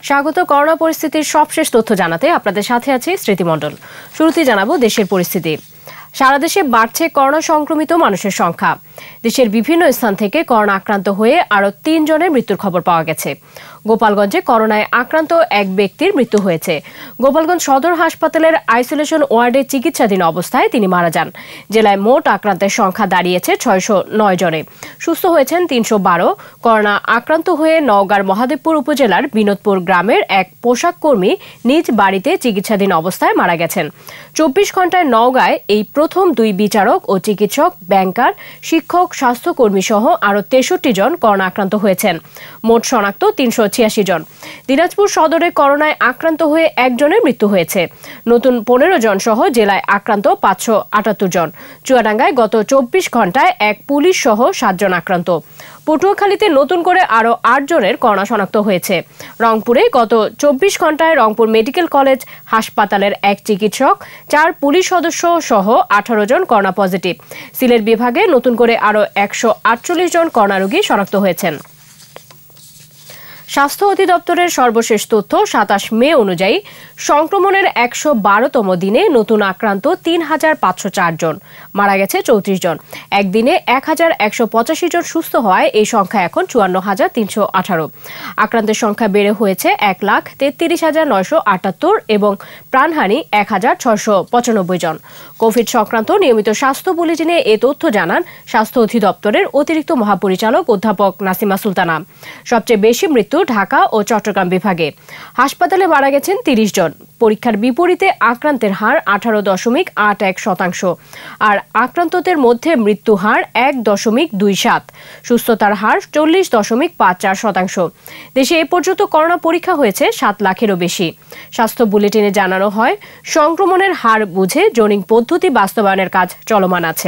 স্বাগত। করোনা পরিস্থিতির সবশেষ তথ্য জানাতে আপনাদের সাথে আছি স্মৃতি মণ্ডল। শুরুতেই জানাবো দেশের পরিস্থিতি। সারা দেশে বাড়ছে করোনা সংক্রমিত মানুষের সংখ্যা। দেশের বিভিন্ন স্থান থেকে করোনা আক্রান্ত হয়ে আরও ৩ জনের মৃত্যুর খবর পাওয়া গেছে। গোপালগঞ্জে করোনায় আক্রান্ত এক ব্যক্তির মৃত্যু হয়েছে। গোপালগঞ্জ সদর হাসপাতালের আইসোলেশন ওয়ার্ডে চিকিৎসাধীন অবস্থায় তিনি মারা যান। জেলায় মোট আক্রান্তের সংখ্যা দাঁড়িয়েছে ৬০৯ জনে। সুস্থ হয়েছেন ৩১২। করোনা আক্রান্ত হয়ে নওগাঁর মহাদেবপুর উপজেলার বিনোদপুর গ্রামের এক পোশাক কর্মী নিজ বাড়িতে চিকিৎসাধীন অবস্থায় মারা গেছেন। ২৪ ঘন্টায় নওগাঁয় এই প্রথম ২ বিচারক ও চিকিৎসক, ব্যাংকার, শিক্ষক, স্বাস্থ্যকর্মী সহ আরও ৬৩ জন করোনা আক্রান্ত হয়েছেন। মোট শনাক্ত ৩৮৬ জন। দিনাজপুর সদরে করোনায় আক্রান্ত হয়ে একজনের মৃত্যু হয়েছে। নতুন ১৫ জন সহ জেলায় আক্রান্ত ৫৭৮ জন। চুয়াডাঙ্গায় গত ২৪ ঘন্টায় এক পুলিশ সহ ৭ জন আক্রান্ত। পটুয়াখালীতে নতুন করে আরও ৮ জনের করোনা শনাক্ত হয়েছে। রংপুরে গত ২৪ ঘন্টায় রংপুর মেডিকেল কলেজ হাসপাতালের এক চিকিৎসক, ৪ পুলিশ সদস্য সহ ১৮ জন করোনা পজিটিভ। সিলেট বিভাগে নতুন করে আরও ১৪৮ জন করোনা রোগী শনাক্ত হয়েছেন। স্বাস্থ্য অধিদপ্তরের সর্বশেষ তথ্য ২৭ মে অনুযায়ী সংক্রমণের ১১২তম দিনে নতুন আক্রান্ত ৩৫০৪ জন, মারা গেছে ৩৪ জন। একদিনে ১১৮৫ জন সুস্থ হওয়ায় এই সংখ্যা এখন ৫৪৩১৮। আক্রান্তের সংখ্যা বেড়ে হয়েছে ১,৩৩,৯৭৮ এবং প্রাণহানি ১,৬৯৫ জন। কোভিড সংক্রান্ত নিয়মিত স্বাস্থ্য বুলেটিনে এ তথ্য জানান স্বাস্থ্য অধিদপ্তরের অতিরিক্ত মহাপরিচালক অধ্যাপক নাসিমা সুলতানা। সবচেয়ে বেশি মৃত্যু ঢাকা ও চট্টগ্রাম বিভাগে। হাসপাতালে মারা গেছেন ৩০ জন। পরীক্ষার বিপরীতে আক্রান্তের হার ১৮.৮১%। আর আক্রান্তদের মধ্যে মৃত্যু হার ১.২৭। সুস্থতার হার ৪০.৫৪%। দেশে এ পর্যন্ত করোনা পরীক্ষা হয়েছে ৭ লাখেরও বেশি। স্বাস্থ্য বুলেটিনে জানানো হয়, সংক্রমণের হার বুঝে জোনিং পদ্ধতি বাস্তবায়নের কাজ চলমান আছে।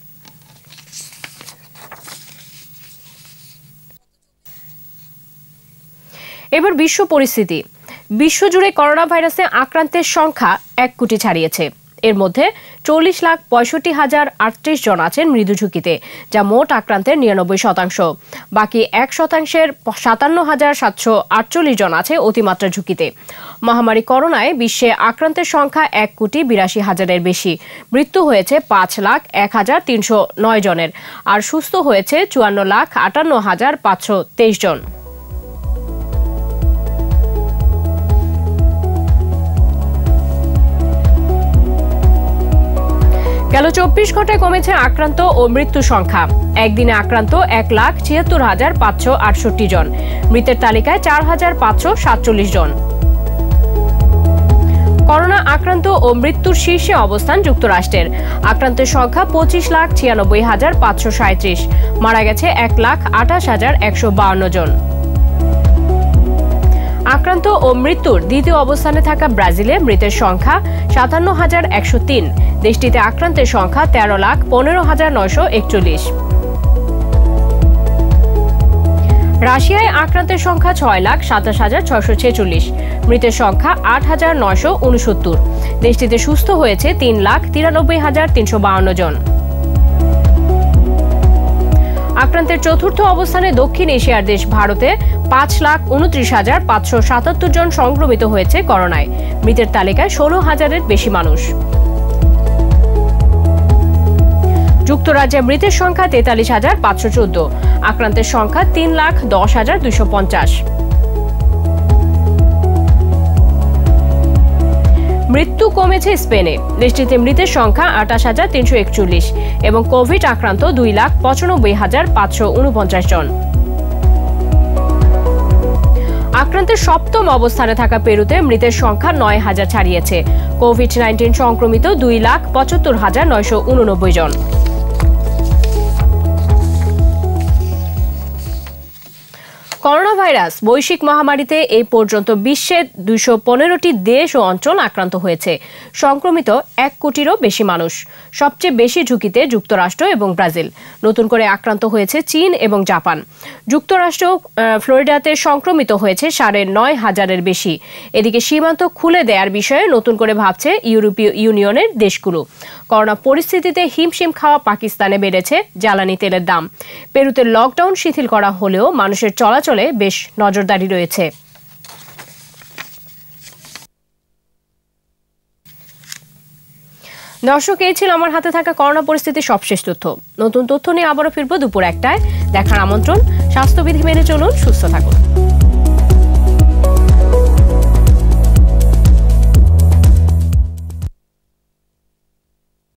এবার বিশ্ব পরিস্থিতি। বিশ্বজুড়ে করোনা ভাইরাসে আক্রান্তের সংখ্যা ১ কোটি ছাড়িয়েছে। এর মধ্যে ৪০,৬৫,০৩৮ জন আছেন মৃদু ঝুঁকিতে, যা মোট আক্রান্তের ৯৯%। বাকি ১%-এর ৫৭,৭৪৮ জন আছে অতিমাত্রা ঝুঁকিতে। মহামারী করোনায় বিশ্বে আক্রান্তের সংখ্যা ১,৮২,০০০-এর বেশি। মৃত্যু হয়েছে ৫,০১,৩০৯ জনের, আর সুস্থ হয়েছে ৫৪,৫৮,৫২৩ জন। গেল ২৪ ঘন্টায় কমেছে আক্রান্ত ও মৃত্যু সংখ্যা। একদিনে আক্রান্ত ১,৭৪,৫৬৮ জন। মৃতের তালিকায় ৪,৫৪৭ জন। করোনা আক্রান্ত ও মৃত্যুর শীর্ষে অবস্থান যুক্তরাষ্ট্রের। আক্রান্তের সংখ্যা ২৫,৯৬,৫৩৭। মারা গেছে ১,২৮,১৫২ জন। আক্রান্ত ও মৃত্যুর দ্বিতীয় অবস্থানে থাকা ব্রাজিলে মৃতের সংখ্যা ৫৭,১০৩। দেশটিতে আক্রান্তের সংখ্যা ১৩,১৫,৯৪১। রাশিয়ায় আক্রান্তের সংখ্যা ৬,২৭,৬৪৬। মৃতের সংখ্যা ৮,৯৬৯। দেশটিতে সুস্থ হয়েছে ৩,৯৩,৩৫২ জন। আক্রান্তের চতুর্থ অবস্থানে দক্ষিণ এশিয়ার দেশ ভারতে ৫,২৯,৫৭৭ জন সংক্রমিত হয়েছে করোনায়। মৃতের তালিকায় ১৬,০০০-এর বেশি মানুষ। যুক্তরাজ্যে মৃতের সংখ্যা ৪৩,৫১৪। আক্রান্তের সংখ্যা ৩,১০,২৫০। মৃত্যু কমেছে স্পেনে। দেশটিতে মৃতের সংখ্যা ২৮,৩৪১ এবং কোভিড আক্রান্ত ২,৯৫,৫৪৯ জন। আক্রান্তের সপ্তম অবস্থানে থাকা পেরুতে মৃতের সংখ্যা ৯,০০০ ছাড়িয়েছে। কোভিড-১৯ সংক্রমিত ২,৭৫,৯৮৯ জন। করোনা ভাইরাস বৈশ্বিক মহামারীতে এই পর্যন্ত বিশ্বে ২১৫টি দেশ ও অঞ্চল আক্রান্ত হয়েছে। সংক্রমিত ১ কোটিরও বেশি মানুষ। সবচেয়ে বেশি ঝুঁকিতে যুক্তরাষ্ট্র এবং ব্রাজিল। নতুন করে আক্রান্ত হয়েছে চীন এবং জাপান। যুক্তরাষ্ট্র ফ্লোরিডাতে সংক্রমিত হয়েছে ৯,৫০০-এর বেশি। এদিকে সীমান্ত খুলে দেওয়ার বিষয়ে নতুন করে ভাবছে ইউরোপীয় ইউনিয়নের দেশগুলো। করোনা পরিস্থিতিতে হিমশিম খাওয়া পাকিস্তানে বেড়েছে জ্বালানি তেলের দাম। পেরুতে লকডাউন শিথিল করা হলেও মানুষের চলাচলে বেশ নজরদারি রয়েছে। দর্শক, এই ছিল আমার হাতে থাকা করোনা পরিস্থিতির সবশেষ তথ্য। নতুন তথ্য নিয়ে আবারও ফিরবো দুপুর 1টায়। দেখার আমন্ত্রণ। স্বাস্থ্যবিধি মেনে চলুন, সুস্থ থাকুন।